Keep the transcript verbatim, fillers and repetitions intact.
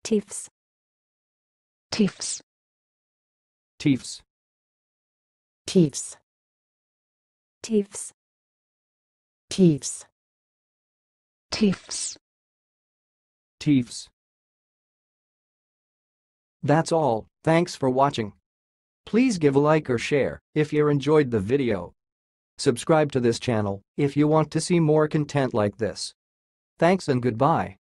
Tiefes. Tiefes. Tiefes. Tiefes. Tiefes. Tiefes. Tiefes. Tiefes. That's all, thanks for watching. Please give a like or share if you enjoyed the video. Subscribe to this channel if you want to see more content like this. Thanks and goodbye.